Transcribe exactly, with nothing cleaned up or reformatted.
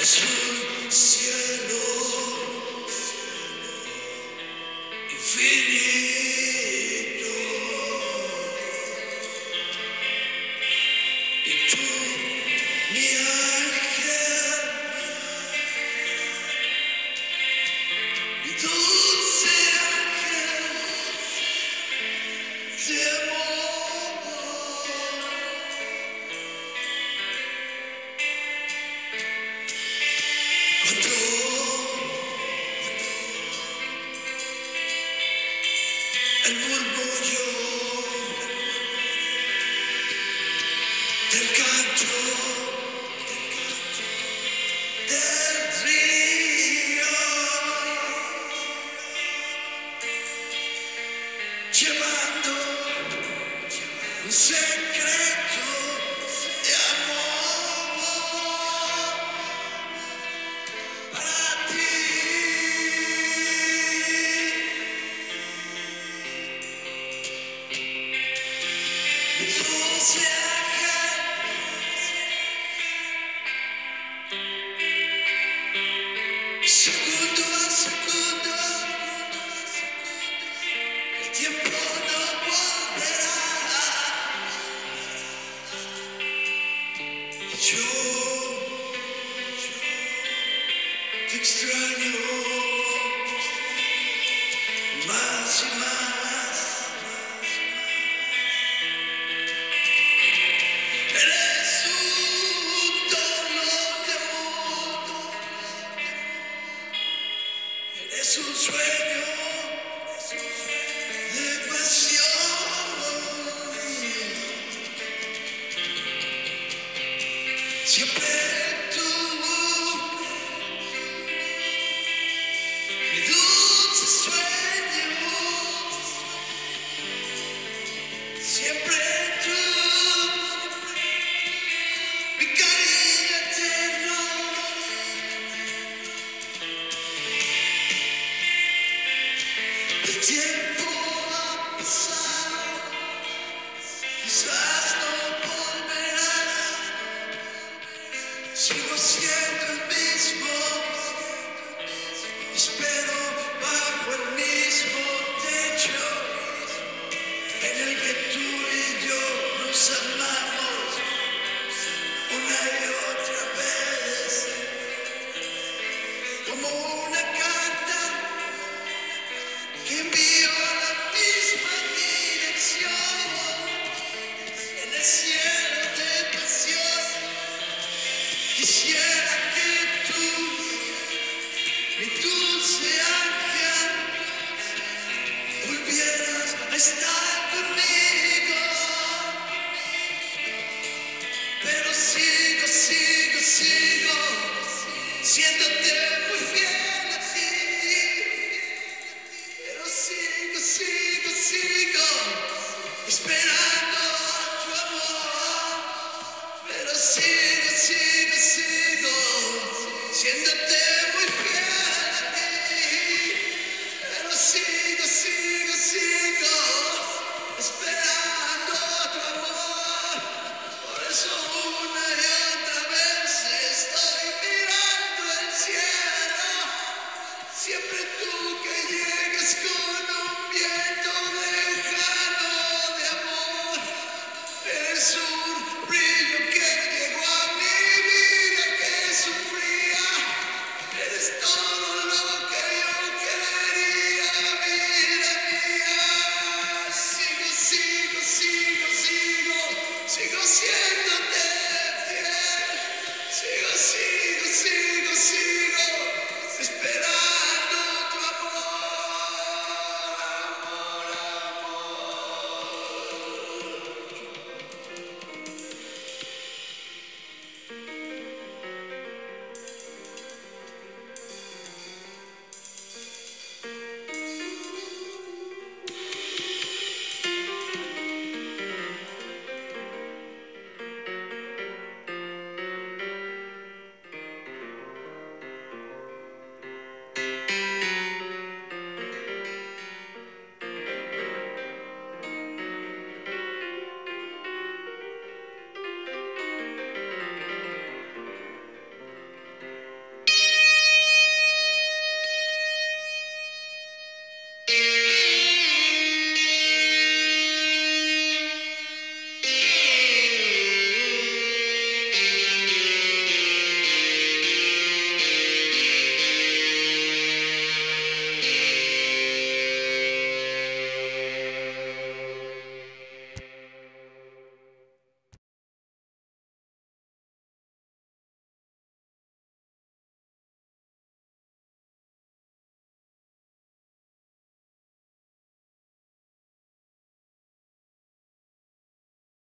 Es un cielo infinito y tú, mi ángel, mi dulce ángel de amor. Cuando el murmullo del canto del río llevando un secreto de amor para ti. Mi dulce ángel, segundo a segundo, el tiempo no volverá. Y yo te extraño más y más. Eres un dolor de mundo, eres un sueño de pasión. Siempre tú, mi dulce sueño, siempre tú, mi cariño eterno. El tiempo ha pasado, quizás no volverás. Sigo siendo el mismo, espero bajo el mismo techo en el que tú y yo nos amamos una y otra vez, como una carta que envío a la misma dirección en el cielo de pasión. Quisiera que tú, mi dulce ángel, volvieras a estar conmigo, pero sigo, sigo, sigo, siéndote muy fiel a ti, pero sigo, sigo, sigo, esperando tu amor, pero sigo, sigo, sigo, siéndote muy fiel a ti, pero sigo, sigo, sigo, esperando tu amor. Por eso una y otra vez estoy mirando el cielo, siempre tú que llegas con un viento lejano de amor. Eres un brillo que llegó a mi vida que sufría. Eres todo lo que yo quería, vida mía. Sigo, sigo, sigo, sigo, sigo siéndote fiel. Sigo, sigo, sigo, sigo, esperando tu amor, amor, amor.